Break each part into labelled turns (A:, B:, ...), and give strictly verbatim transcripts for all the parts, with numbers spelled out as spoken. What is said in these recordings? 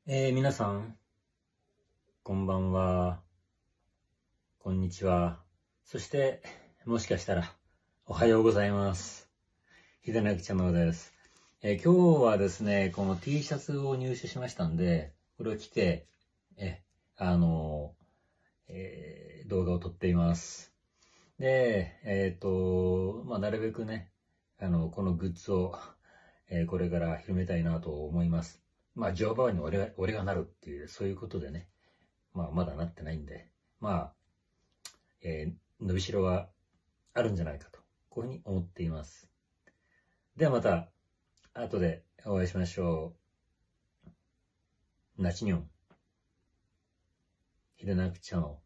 A: えー、皆さん、こんばんは、こんにちは、そして、もしかしたら、おはようございます。秀明茶野です、えー。今日はですね、この T シャツを入手しましたんで、これを着て、え、あの、えー、動画を撮っています。で、えっと、まあ、なるべくね、あの、このグッズを、えー、これから広めたいなと思います。まあ、乗馬に俺が、俺がなるっていう、そういうことでね。まあ、まだなってないんで、まあ、えー、伸びしろはあるんじゃないかと、こういうふうに思っています。ではまた、後でお会いしましょう。なちにょん。秀明茶の。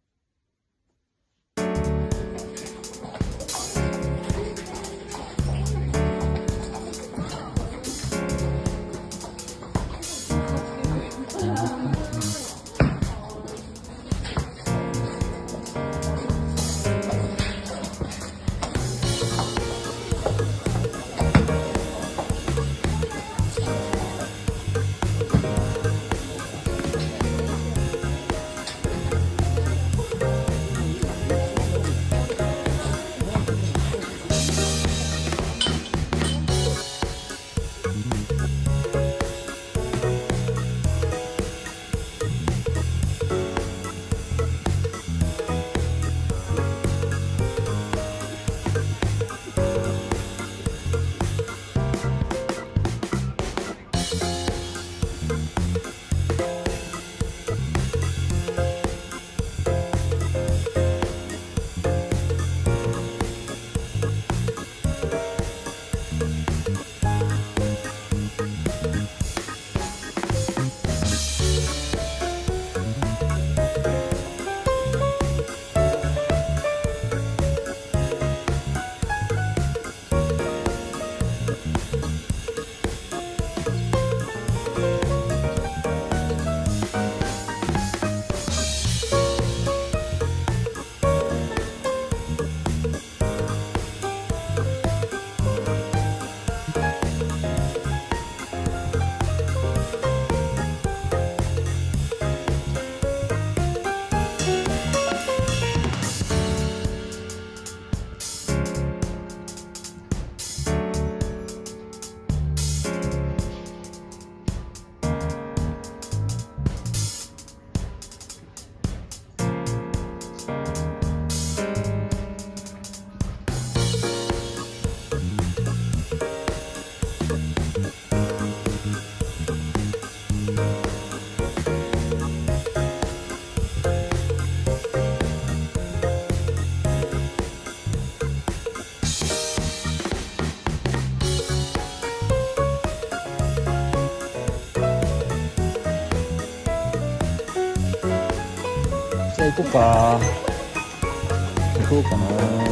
A: じゃあ行こうか。行こうかな。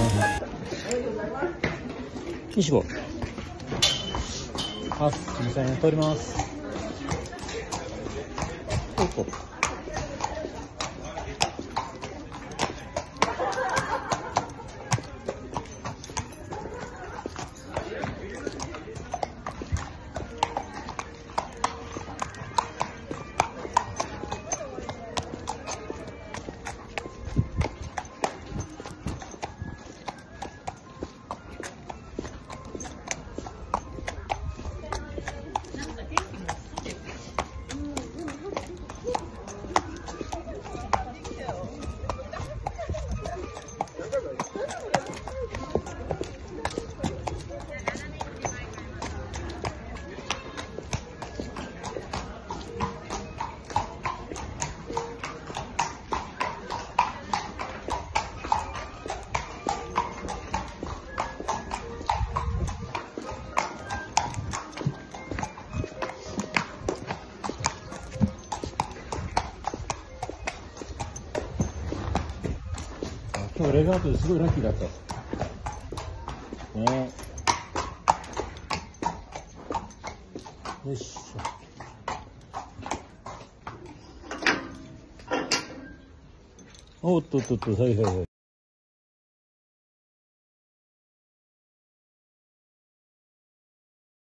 A: よいしょ。あ、すみません、通ります。おっと。今日レガートですごいラッキーだった。ね。よいしょ。おっとっとっと、はいはいはい。